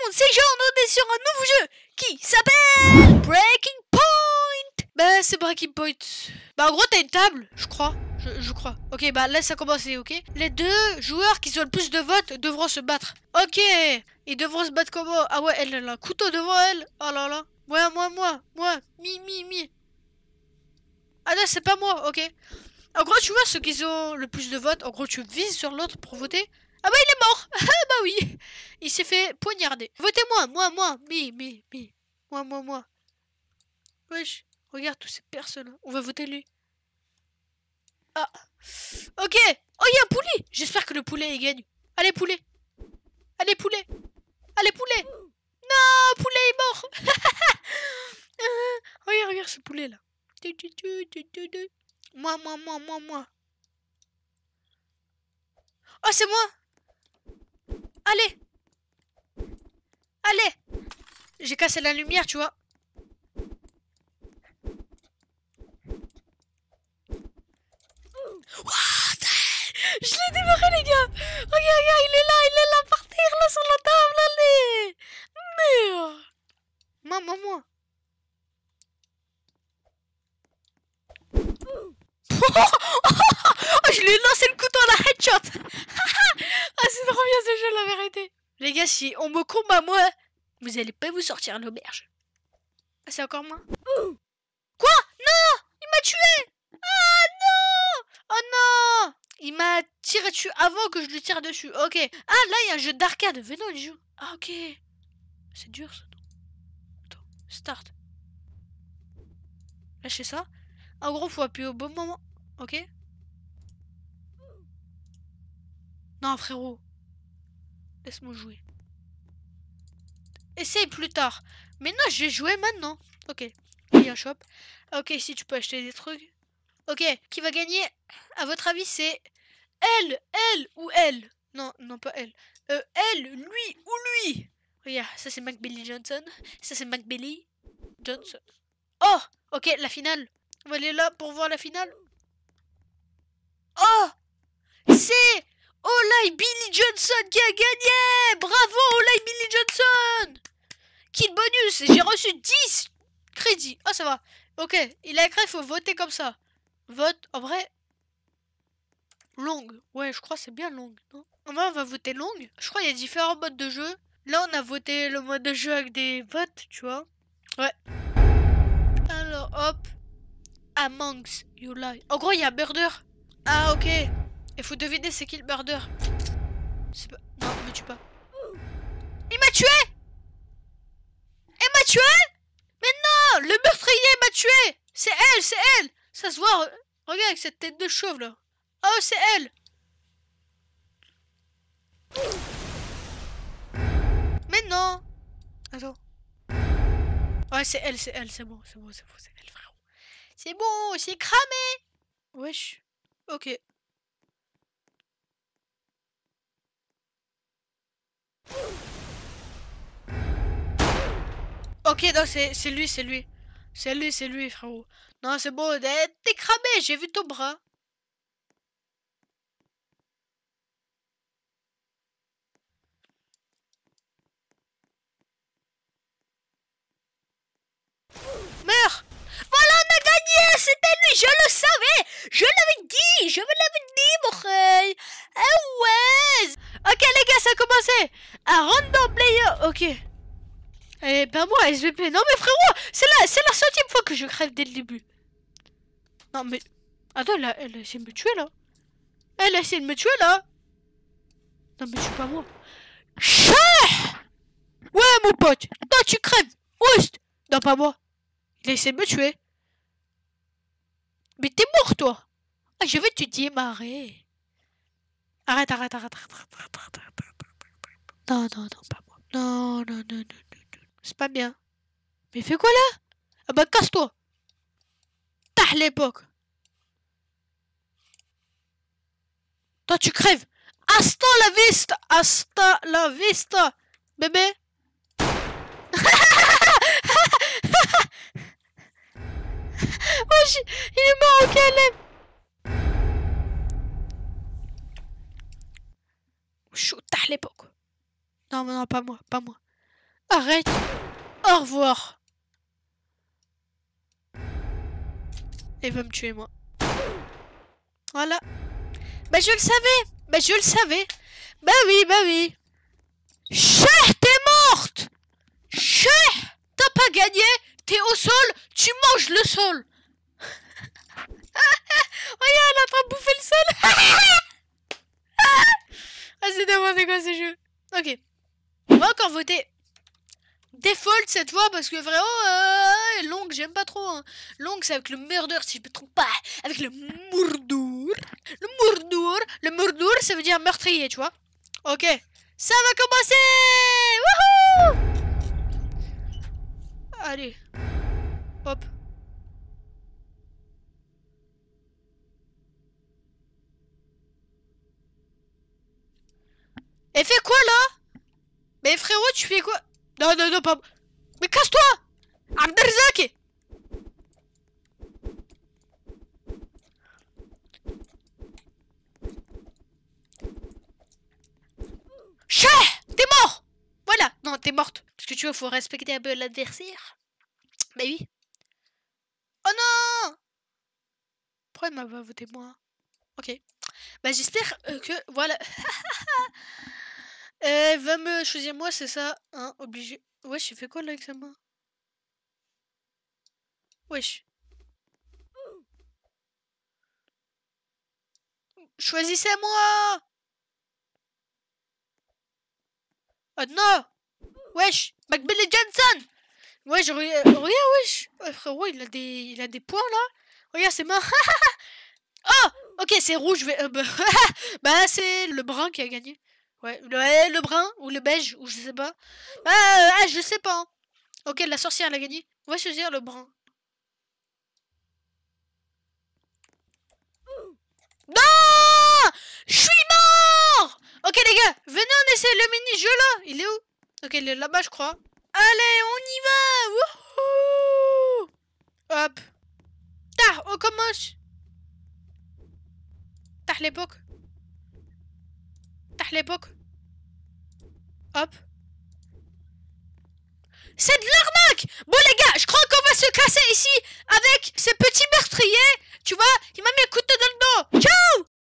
monde, c'est Jean, on est sur un nouveau jeu qui s'appelle Breaking Point. Bah c'est Breaking Point. Bah en gros t'as une table, je crois. Je crois. Ok, bah laisse ça commencer, ok. Les deux joueurs qui ont le plus de votes devront se battre. Ok, ils devront se battre comment? Ah ouais, elle a un couteau devant elle. Oh là là. Moi. Mi. Ah non, c'est pas moi, ok. En gros, tu vois ceux qui ont le plus de votes. En gros, tu vises sur l'autre pour voter. Ah bah il est mort. Ah bah oui. Il s'est fait poignarder. Votez-moi, moi. Mi. Moi. Wesh, regarde toutes ces personnes. On va voter lui. Ah. Ok. Oh, il y a un poulet. J'espère que le poulet il gagne. Allez poulet. Allez poulet. Non, poulet est mort. Regarde ce poulet là. Moi. Oh, c'est moi. Allez. J'ai cassé la lumière, tu vois. What? Je l'ai démarré, les gars. Regarde, il est là par terre, là, sur la table, allez. Merde. Moi. Oh, je lui ai lancé le couteau à la headshot. Ah, c'est trop bien ce jeu, la vérité. Les gars, si on me combat, moi, vous allez pas vous sortir l'auberge. Ah, c'est encore moi. Quoi? Non, il m'a tué. Ah non. Oh non. Il m'a tiré dessus avant que je lui tire dessus. Ok. Ah, là, il y a un jeu d'arcade. Venons, il joue. Ah, ok. C'est dur, ça. Attends. Start. Lâchez ça. En gros, faut appuyer au bon moment. Ok. Non, frérot. Laisse-moi jouer. Essaye plus tard. Mais non, je vais jouer maintenant. Ok. Il y a un shop. Ok, si tu peux acheter des trucs. Ok. Qui va gagner? À votre avis, c'est elle ou elle? Non, pas elle. Elle, lui ou lui? Regarde, ça c'est McBilly Johnson. Ça c'est McBilly Johnson. Oh, ok, la finale. On va aller là pour voir la finale. Oh, c'est Olay Billy Johnson qui a gagné. Bravo, Olay Billy Johnson. Kill bonus. J'ai reçu 10 crédits. Oh, ça va. Ok, il a écrit, il faut voter comme ça. Vote, en vrai. Longue. Ouais, je crois que c'est bien longue, non? On va voter longue. Je crois qu'il y a différents modes de jeu. Là, on a voté le mode de jeu avec des votes, tu vois. Ouais. Alors, hop. Amongst You Lie. En gros, il y a Murder. Ah, ok. Il faut deviner c'est qui le Murder. C'est pas... Non, me tue pas. Il m'a tué. Elle m'a tué. Mais non, le meurtrier m'a tué. C'est elle. Ça se voit. Regarde avec cette tête de chauve, là. Oh, c'est elle. Mais non. Attends. Ouais, c'est elle. C'est bon, c'est elle, frérot. C'est bon, c'est cramé. Wesh. Ok. Ok, non, c'est lui. C'est lui, frérot. Non, c'est bon, t'es cramé, j'ai vu ton bras. Meurs. Voilà, on a gagné. C'était lui, je le savais. Je vous l'avais dit, mon frère. Ah ouais. Ok, les gars, ça a commencé. Un random player, ok. Eh ben moi, SVP. Non mais frérot, c'est la 100e fois que je crève dès le début. Non mais... Attends, elle a essayé de me tuer, là. Elle a essayé de me tuer, là. Non mais c'est pas moi. Chah. Ouais, mon pote. Toi, tu crèves. Oust. Non, pas moi. Il a essayé de me tuer. Mais t'es mort, toi. Ah, je vais te démarrer. Arrête. Non, pas moi. Non. C'est pas bien. Mais fais quoi, là? Ah bah, casse-toi. Tah, l'époque. Toi, tu crèves. Hasta la vista, bébé. Oh, il est mort au KLM. Chaud, t'as l'époque. Non, pas moi. Arrête. Au revoir. Il va me tuer, moi. Voilà. Bah, je le savais. Bah, je le savais. Bah oui, bah oui. Cheh, t'es morte. Cheh, t'as pas gagné. T'es au sol. Tu manges le sol. Regarde, elle est en train de bouffer le sol. Ah, c'est n'importe quoi ce jeu. Ok. On va encore voter Default cette fois parce que frérot, Long, j'aime pas trop. Hein. Long, c'est avec le murder, si je me trompe pas. Avec le Mourdour. Le Mourdour, ça veut dire meurtrier, tu vois. Ok. Ça va commencer. Wouhou. Allez. Hop. Et fais quoi là? Mais frérot, tu fais quoi? Non, non, non, pas... Mais casse-toi! Abderzaki! Chah! T'es mort! Voilà. Non, t'es morte. Parce que tu vois, faut respecter un peu l'adversaire. Bah oui. Oh non! Pourquoi elle m'a pas voté moi? Ok. Bah j'espère que... Voilà. Va me choisir moi, c'est ça. Hein, obligé. Wesh, j'ai fait quoi là avec sa main? Wesh. Choisissez-moi! Oh non! Wesh! McBilly Johnson! Wesh, regarde, wesh! Oh, frérot, il a des points là! Regarde ses mains! Oh! Ok, c'est rouge. Bah, c'est le brun qui a gagné. Ouais, le brun ou le beige, ou je sais pas. Je sais pas. Hein. Ok, la sorcière elle a gagné. On va choisir le brun. Non! Je suis mort! Ok les gars, venez on essaie le mini-jeu là. Il est où? Ok, il est là-bas je crois. Allez, on y va! Wouhou! Hop. Tah, on commence. Tah l'époque. Tah l'époque. Hop. C'est de l'arnaque! Bon les gars, je crois qu'on va se casser ici avec ce petit meurtrier, tu vois, qui m'a mis un coup de dans le dos. Ciao!